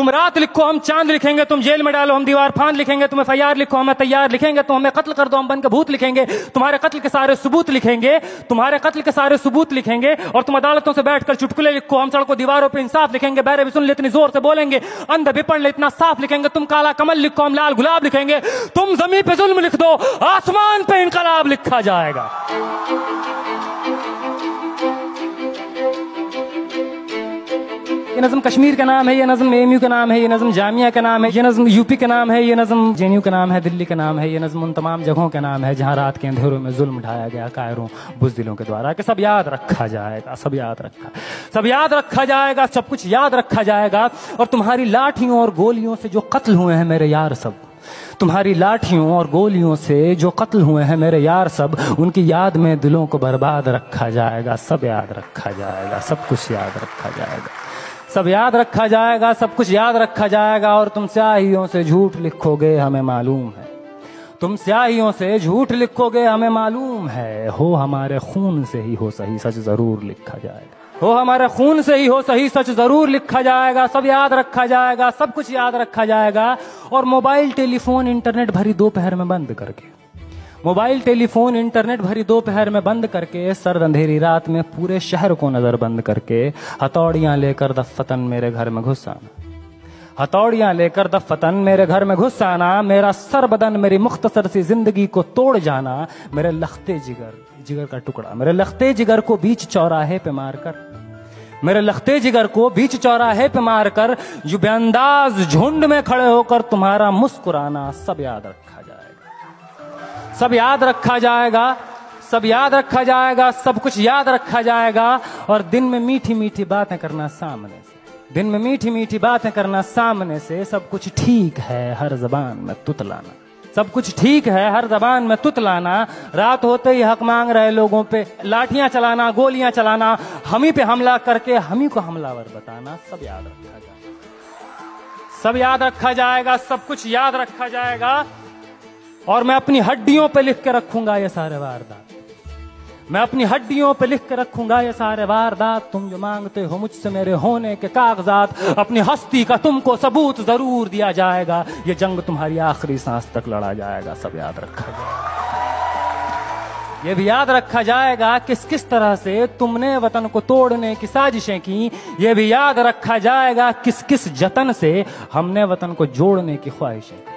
तुम रात लिखो हम चांद लिखेंगे, तुम जेल में डालो हम दीवार फांद लिखेंगे, तुम FIR लिखो हमें तैयार लिखेंगे, तुम हमें कत्ल कर दो हम बन के भूत लिखेंगे, तुम्हारे कत्ल के सारे सबूत लिखेंगे, तुम्हारे कत्ल के सारे सबूत लिखेंगे। और तुम अदालतों से बैठकर चुटकुले लिखो, हम सड़कों दीवारों पे इंसाफ लिखेंगे, बहरे भी सुन ले इतनी जोर से बोलेंगे, अंधे भी पढ़ ले इतना साफ लिखेंगे, तुम काला कमल लिखो हम लाल गुलाब लिखेंगे, तुम जमीन पे जुल्म लिख दो आसमान पे इनकलाब लिखा जाएगा। ये नज़्म कश्मीर का नाम है, ये नज़्म AMU का नाम है, ये नज़्म जामिया का नाम है, ये नज़्म UP का नाम है, ये नज़्म JNU का नाम है, दिल्ली का नाम है, ये नज़्म उन तमाम जगहों का नाम है जहाँ रात के अंधेरों में जुल्म ढाया गया कायरों बुज़दिलों के द्वारा। कि सब याद रखा जाएगा, सब याद रखा जाएगा, सब कुछ याद रखा जाएगा। और तुम्हारी लाठियों और गोलियों से जो कत्ल हुए हैं मेरे यार सब, तुम्हारी लाठियों और गोलियों से जो कत्ल हुए हैं मेरे यार सब, उनकी याद में दिलों को बर्बाद रखा जाएगा। सब याद रखा जाएगा, सब कुछ याद रखा जाएगा, सब याद रखा जाएगा, सब कुछ याद रखा जाएगा। और तुम स्याहियों से झूठ लिखोगे हमें मालूम है, तुम स्याहियों से झूठ लिखोगे हमें मालूम है, हो हमारे खून से ही हो सही सच जरूर लिखा जाएगा, हो हमारे खून से ही हो सही सच जरूर लिखा जाएगा। सब याद रखा जाएगा, सब कुछ याद रखा जाएगा। और मोबाइल टेलीफोन इंटरनेट भरी दोपहर में बंद करके, मोबाइल टेलीफोन इंटरनेट भरी दोपहर में बंद करके, सर्द अंधेरी रात में पूरे शहर को नजर बंद करके, हथौड़ियां लेकर दफ्फतन मेरे घर में घुस आना, हथौड़ियां लेकर दफ्फतन मेरे घर में घुस आना, मेरा सर बदन मेरी मुख्तसर सी जिंदगी को तोड़ जाना, मेरे लखते जिगर का टुकड़ा, मेरे लखते जिगर को बीच चौराहे पे मारकर, मेरे लखते जिगर को बीच चौराहे पे मारकर, जो बेअंदाज झुंड में खड़े होकर तुम्हारा मुस्कुराना, सब याद रखा जाएगा, सब याद रखा जाएगा, सब याद रखा जाएगा, सब कुछ याद रखा जाएगा। और दिन में मीठी मीठी बातें करना सामने से, दिन में मीठी मीठी बातें करना सामने से, सब कुछ ठीक है हर जबान में तुतलाना, सब कुछ ठीक है हर जबान में तुतलाना, रात होते ही हक मांग रहे लोगों पे लाठियां चलाना, गोलियां चलाना, हम ही पे हमला करके हम ही को हमलावर बताना, सब याद रखा जाएगा, सब याद रखा जाएगा, सब कुछ याद रखा जाएगा। और मैं अपनी हड्डियों पे लिख के रखूंगा ये सारे वारदात, मैं अपनी हड्डियों पे लिख के रखूंगा ये सारे वारदात, तुम जो मांगते हो मुझसे मेरे होने के कागजात, अपनी हस्ती का तुमको सबूत जरूर दिया जाएगा, ये जंग तुम्हारी आखिरी सांस तक लड़ा जाएगा, सब याद रखा जाएगा। ये भी याद रखा जाएगा किस किस तरह से तुमने वतन को तोड़ने की साजिशें की, ये भी याद रखा जाएगा किस किस जतन से हमने वतन को जोड़ने की ख्वाहिशें की,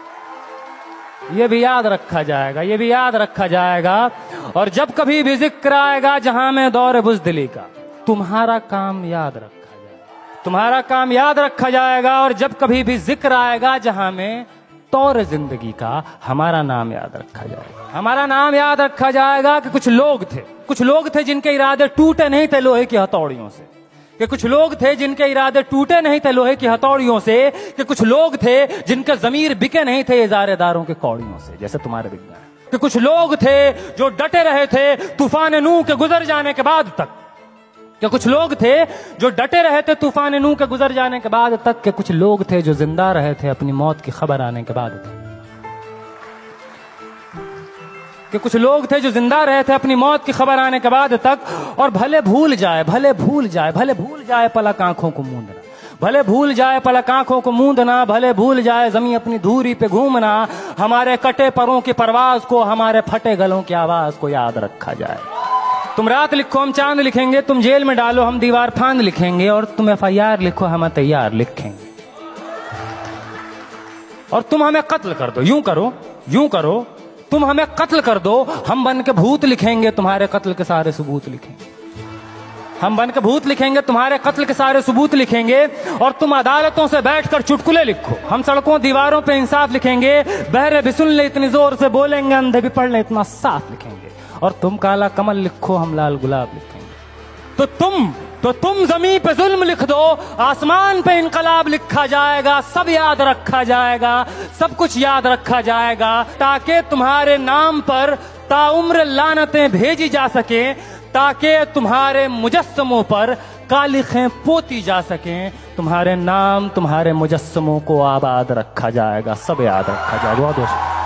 ये भी याद रखा जाएगा, ये भी याद रखा जाएगा। और जब कभी भी जिक्र आएगा जहां में दौर बुज़दिली का, तुम्हारा काम याद रखा जाएगा, तुम्हारा काम याद रखा जाएगा। और जब कभी भी जिक्र आएगा जहां में तौर जिंदगी का, हमारा नाम याद रखा जाएगा, हमारा नाम याद रखा जाएगा। कि कुछ लोग थे जिनके इरादे टूटे नहीं थे लोहे की हथौड़ियों से, कि कुछ लोग थे जिनके इरादे टूटे नहीं थे लोहे की हथौड़ियों से, कि कुछ लोग थे जिनके ज़मीर बिके नहीं थे इज़ारेदारों के कौड़ियों से, जैसे तुम्हारे बिक गए। कि कुछ लोग थे जो डटे रहे थे तूफान नूह के गुजर जाने के बाद तक, कि कुछ लोग थे जो डटे रहे थे तूफान नूह के गुजर जाने के बाद तक, कि कुछ लोग थे जो जिंदा रहे थे अपनी मौत की खबर आने के बाद तक, कि कुछ लोग थे जो जिंदा रहे थे अपनी मौत की खबर आने के बाद तक। और भले भूल जाए पलक आंखों को मूंदना, भले भूल जाए पलक आंखों को मूंदना, भले भूल जाए जमीन अपनी धूरी पे घूमना, हमारे कटे परों की परवाज को, हमारे फटे गलों की आवाज को याद रखा जाए। तुम रात लिखो हम चांद लिखेंगे, तुम जेल में डालो हम दीवार फांद लिखेंगे, और तुम FIR लिखो हम तैयार लिखेंगे। और तुम हमें कत्ल कर दो, यूं करो तुम हमें कत्ल कर दो, हम बन के भूत लिखेंगे, तुम्हारे कत्ल के सारे सबूत लिखेंगे, हम बन के भूत लिखेंगे, तुम्हारे कत्ल के सारे सबूत लिखेंगे। और तुम अदालतों से बैठकर चुटकुले लिखो, हम सड़कों दीवारों पे इंसाफ लिखेंगे, बहरे भी सुन ले इतनी जोर से बोलेंगे, अंधे भी पढ़ ले इतना साफ लिखेंगे। और तुम काला कमल लिखो हम लाल गुलाब लिखेंगे, तो तुम जमीन पे जुल्म लिख दो, आसमान पे इनकलाब लिखा जाएगा, सब याद रखा जाएगा, सब कुछ याद रखा जाएगा, ताकि तुम्हारे नाम पर ताउम्र लानतें भेजी जा सके, ताकि तुम्हारे मुजस्समों पर कालिखें पोती जा सकें, तुम्हारे नाम तुम्हारे मुजस्समों को आबाद रखा जाएगा, सब याद रखा जाएगा। बहुत